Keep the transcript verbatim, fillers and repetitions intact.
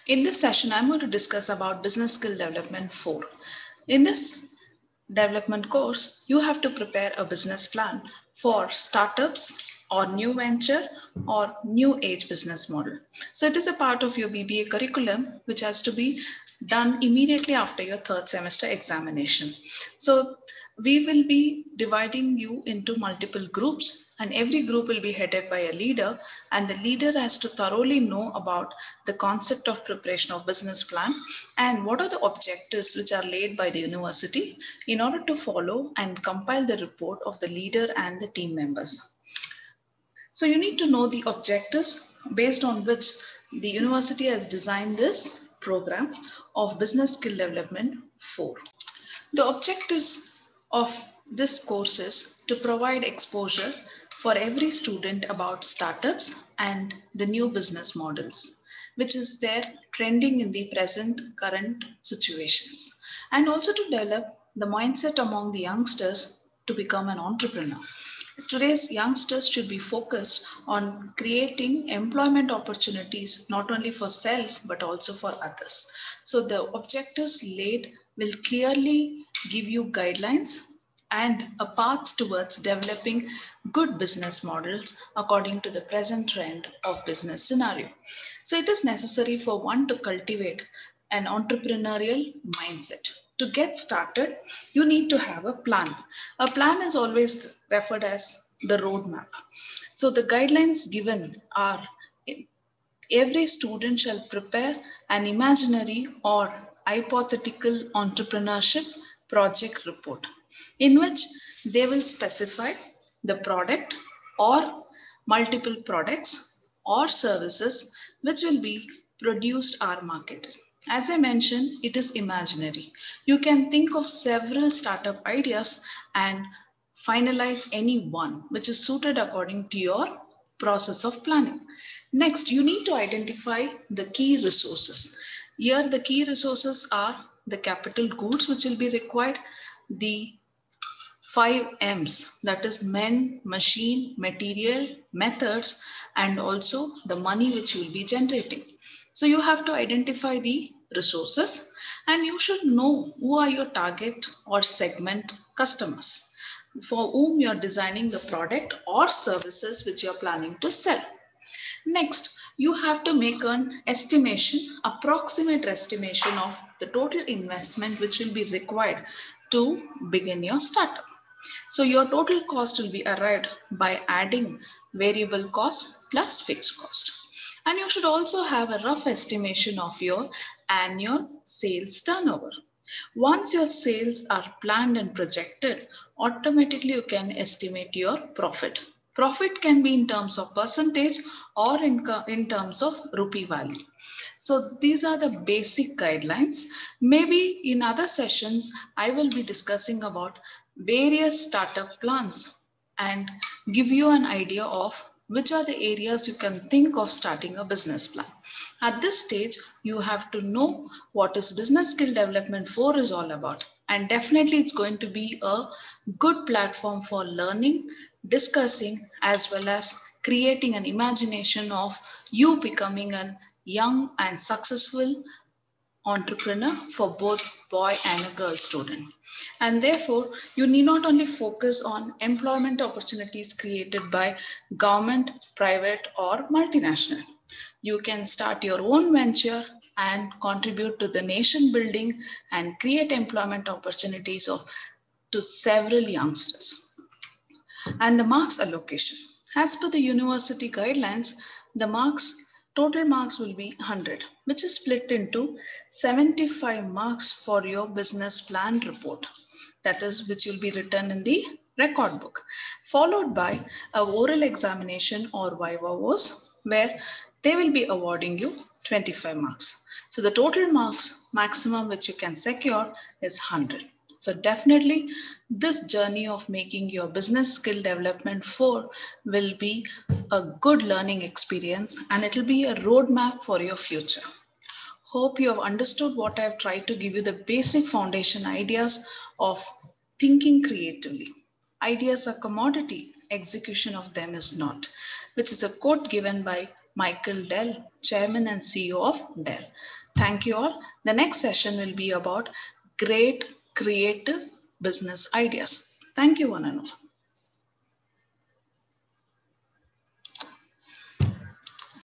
In this session, I'm going to discuss about Business Skill Development four. In this development course, you have to prepare a business plan for startups or new venture or new age business model. So it is a part of your B B A curriculum which has to be done immediately after your third semester examination. So we will be dividing you into multiple groups, and every group will be headed by a leader, and the leader has to thoroughly know about the concept of preparation of business plan and what are the objectives which are laid by the university in order to follow and compile the report of the leader and the team members. So you need to know the objectives based on which the university has designed this program of Business Skill Development four. The objectives of this course is to provide exposure for every student about startups and the new business models, which is there trending in the present current situations, and also to develop the mindset among the youngsters to become an entrepreneur. Today's youngsters should be focused on creating employment opportunities not only for self but also for others. So the objectives laid will clearly give you guidelines and a path towards developing good business models according to the present trend of business scenario. So it is necessary for one to cultivate an entrepreneurial mindset. To get started, you need to have a plan. A plan is always referred as the roadmap. So the guidelines given are every student shall prepare an imaginary or hypothetical entrepreneurship project report in which they will specify the product or multiple products or services which will be produced or marketed. As I mentioned, it is imaginary. You can think of several startup ideas and finalize any one which is suited according to your process of planning. Next, you need to identify the key resources. Here, the key resources are the capital goods which will be required, the five M's, that is men, machine, material, methods, and also the money which you will be generating. So you have to identify the resources and you should know who are your target or segment customers for whom you are designing the product or services which you are planning to sell. Next, you have to make an estimation, approximate estimation of the total investment which will be required to begin your startup. So your total cost will be arrived by adding variable cost plus fixed cost. And you should also have a rough estimation of your annual sales turnover. Once your sales are planned and projected, automatically you can estimate your profit. Profit can be in terms of percentage or in, in terms of rupee value. So these are the basic guidelines. Maybe in other sessions, I will be discussing about various startup plans and give you an idea of which are the areas you can think of starting a business plan. At this stage, you have to know what is Business Skill Development four is all about. And definitely it's going to be a good platform for learning, discussing, as well as creating an imagination of you becoming a young and successful entrepreneur for both boy and a girl student. And therefore, you need not only focus on employment opportunities created by government, private, or multinational. You can start your own venture and contribute to the nation building and create employment opportunities of to several youngsters. And the marks allocation. As per the university guidelines, the marks total marks will be one hundred, which is split into seventy-five marks for your business plan report. That is, which will be written in the record book, followed by a oral examination or vivavos, where they will be awarding you twenty-five marks. So the total marks maximum which you can secure is one hundred. So definitely this journey of making your business skill development four will be a good learning experience and it will be a roadmap for your future. Hope you have understood what I have tried to give you the basic foundation ideas of thinking creatively. Ideas are commodity, execution of them is not, which is a quote given by Michael Dell, Chairman and C E O of Dell. Thank you all. The next session will be about great creative business ideas. Thank you, one and all.